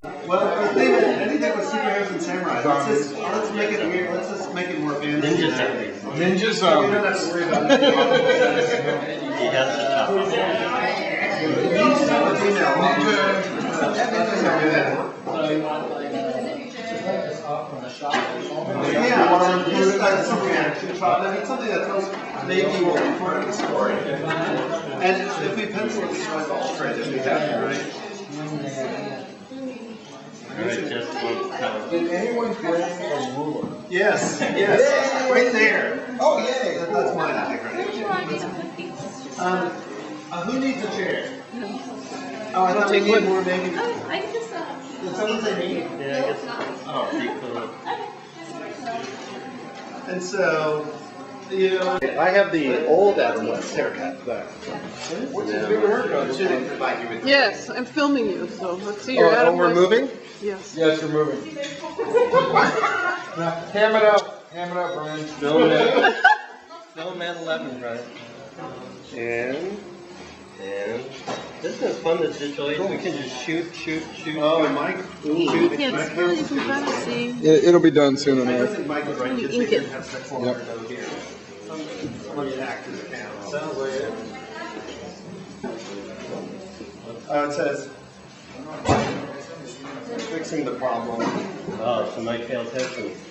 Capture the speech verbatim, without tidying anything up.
Well, the thing is, anything with superheroes and samurai, let's just let's make it weird. Let's just make it more fancy. Ninjas. Ninjas. So we don't have to worry about anything. He has the top. Yeah, well, just uh, something action shot. I mean, something that tells maybe more important story. And if we pencil it, destroys the all trade that we have here, right? Alright, just one color. Did anyone bring a ruler? Yes, yes, right there. Oh, yay! That, that's mine, I think, right? Um, uh, who needs a chair? Oh, I thought we need more, maybe. I can just, uh, Did someone say me? Yeah, I guess. Oh, equal. And so, you know, I have the old Adam West haircut. There. What's his new haircut? Yes, I'm filming you, so let's see your Oh, Adam oh, we're West. moving? Yes. Yes, we're moving. Now, ham it up. Ham it up, Brian. Film at, film at eleven, right? And, And this is fun, this digital age. We can just shoot, shoot, shoot. oh, and Mike. Ooh, You can't see, you can kind of see. It, it'll be done soon I don't enough. think Mike was right. Just Ink they it. didn't have six one hundred over here. Somebody hacked his account. Sounds like it. Uh, it says, fixing the problem. Oh, so Mike failed testing.